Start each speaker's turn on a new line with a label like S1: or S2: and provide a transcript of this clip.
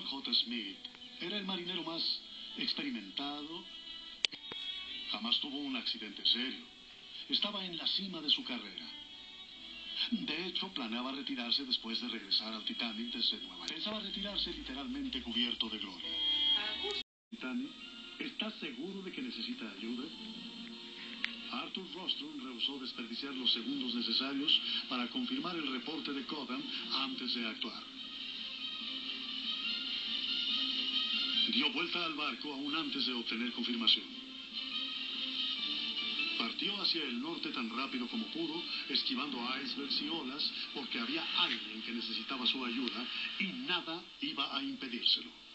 S1: J. Smith era el marinero más experimentado. Jamás tuvo un accidente serio. Estaba en la cima de su carrera. De hecho, planeaba retirarse después de regresar al Titanic desde Nueva York. Pensaba retirarse literalmente cubierto de gloria. Titanic, ¿estás seguro de que necesita ayuda? Arthur Rostron rehusó desperdiciar los segundos necesarios para confirmar el reporte de Cottam antes de actuar. Dio vuelta al barco aún antes de obtener confirmación. Partió hacia el norte tan rápido como pudo, esquivando icebergs y olas, porque había alguien que necesitaba su ayuda y nada iba a impedírselo.